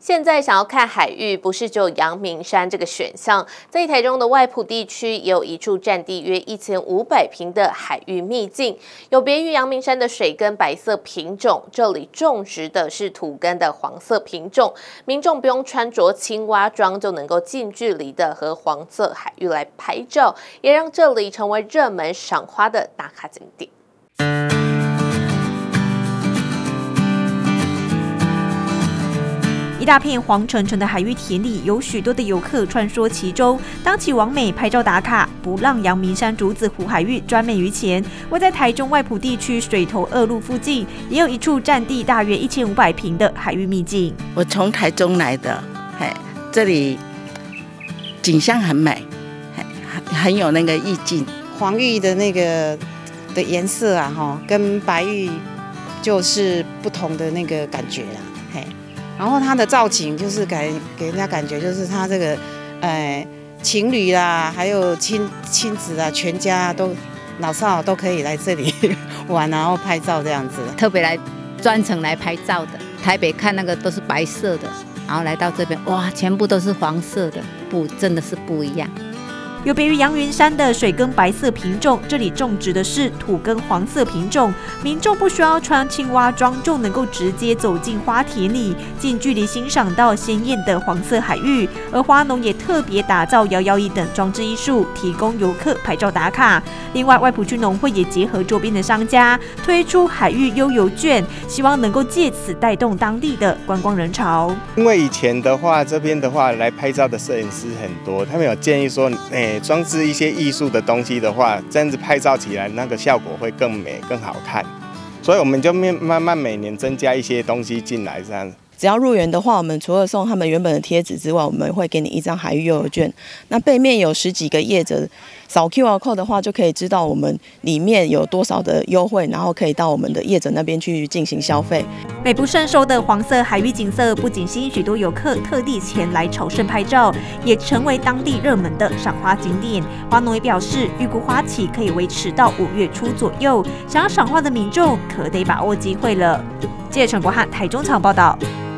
现在想要看海域，不是只有阳明山这个选项，在台中的外埔地区也有一处占地约1500坪的海域秘境，有别于阳明山的水耕白色品种，这里种植的是土耕的黄色品种，民众不用穿着青蛙装就能够近距离的和黄色海域来拍照，也让这里成为热门赏花的打卡景点。 一大片黄澄澄的海域田里，有许多的游客穿梭其中。当起网美拍照打卡，不让阳明山竹子湖海域专美于前。位在台中外埔地区水头2路附近，也有一处占地大约1500坪的海域秘境。 我从台中来的，这里景象很美，很有那个意境。 黄玉的那个的颜色啊，跟白玉就是不同的那个感觉啦。然后它的造景就是给人家感觉就是它这个，情侣啦，还有亲子啊，全家都老少都可以来这里玩，然后拍照这样子。 特别来专程来拍照的，台北看那个都是白色的，然后来到这边，哇，全部都是黄色的，真的是不一样。 有别于阳明山的水耕白色品种，这里种植的是土耕黄色品种，民众不需要穿青蛙装就能够直接走进花田里，近距离欣赏到鲜艳的黄色海域。而花农也特别打造摇摇椅等装置艺术，提供游客拍照打卡。另外，外埔区农会也结合周边的商家，推出海域悠游券，希望能够借此带动当地的观光人潮。 因为以前的话，这边的话来拍照的摄影师很多，他们有建议说，装置一些艺术的东西的话，这样子拍照起来那个效果会更美、更好看。所以我们就慢慢每年增加一些东西进来，这样。 只要入园的话，我们除了送他们原本的贴纸之外，我们会给你一张海域悠游券。那背面有10几个业者，扫 QR code 的话，就可以知道我们里面有多少的优惠，然后可以到我们的业者那边去进行消费。 美不胜收的黄色海域景色，不仅吸引许多游客特地前来朝圣拍照，也成为当地热门的赏花景点。花农也表示，预估花期可以维持到5月初左右，想要赏花的民众可得把握机会了。记者陈国汉台中场报道。